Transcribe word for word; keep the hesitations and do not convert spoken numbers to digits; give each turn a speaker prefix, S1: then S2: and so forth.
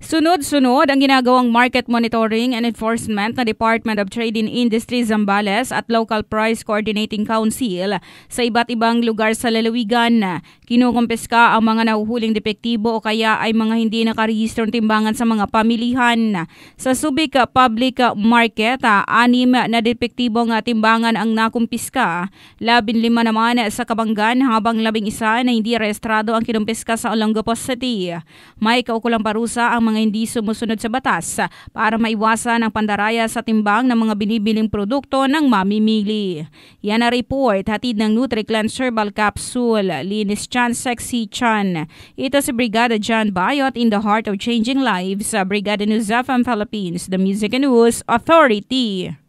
S1: Sunod-sunod ang ginagawang market monitoring and enforcement ng Department of Trade and Industry Zambales at Local Price Coordinating Council sa iba't ibang lugar sa lalawigan. Kinukumpiska ang mga nahuhuling depektibo o kaya ay mga hindi nakarehistrong timbangan sa mga pamilihan. Sa Subic Public Market, anim na depektibong timbangan ang nakumpiska, labing lima naman sa Kabanggan habang labing isa na hindi rehistrado ang kinumpiska sa Olongapo City. May kaukulang parusa ang mga hindi sumusunod sa batas para maiwasan ang pandaraya sa timbang ng mga binibiling produkto ng mamimili. Yan na report hatid ng NutriCleanse Herbal Capsule, Linis Chan, Sexy Chan. Ito si Brigada John Bayot in the heart of changing lives. Brigada News F M Philippines, the Music and News Authority.